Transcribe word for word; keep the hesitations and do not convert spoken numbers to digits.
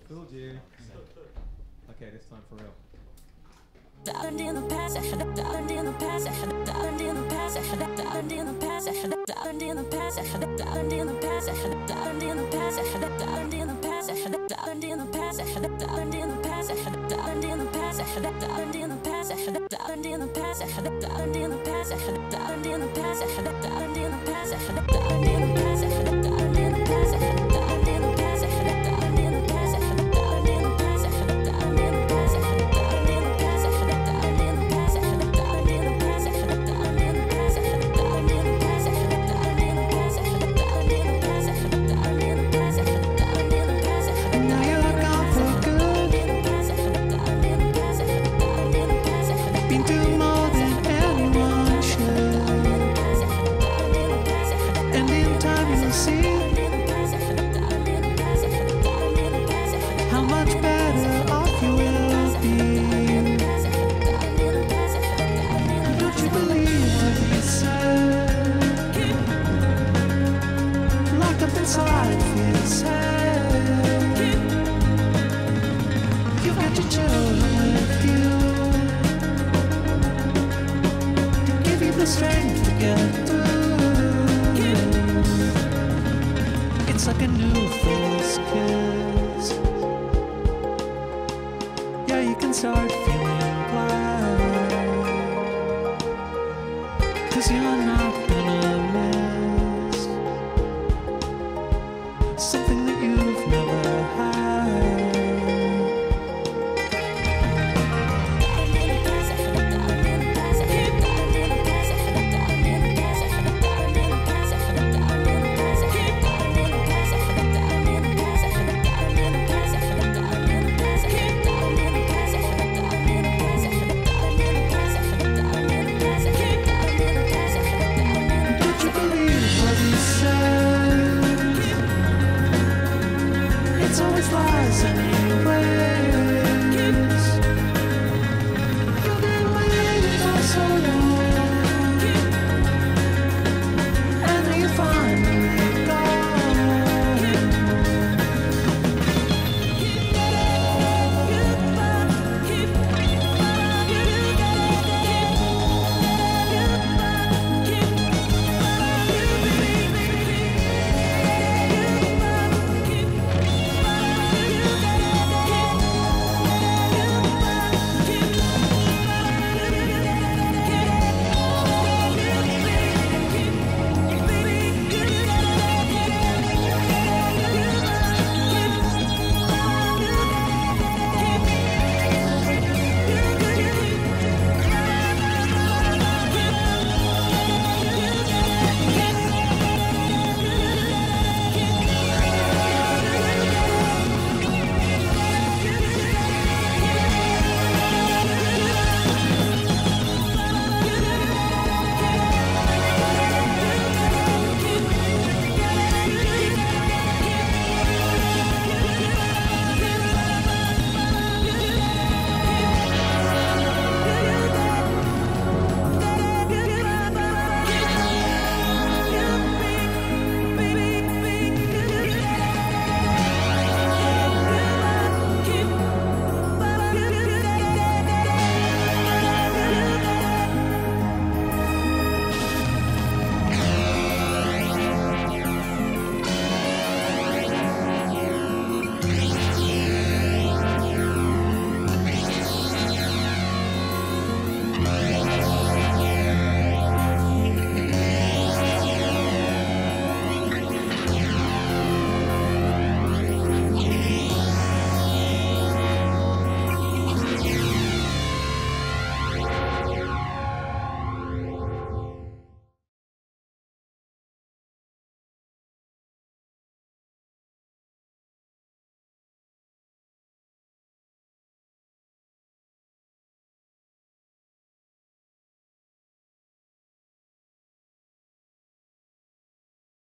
Fooled you. Okay, this time for real. Diamond in the past, diamond in the past, diamond in the past, diamond in the past, diamond in the past, diamond in the past, diamond in the past, diamond in the past, diamond in the past, diamond in the past, diamond in the past, diamond in the past, diamond in the past, diamond in the past, diamond in the past, diamond in the past, diamond in the past, diamond in the past, diamond in the past, diamond in the strength to get through. It's like a new first kiss. Yeah, you can start feeling glad, 'cause you're not gonna miss something that you've never had. It's always lies in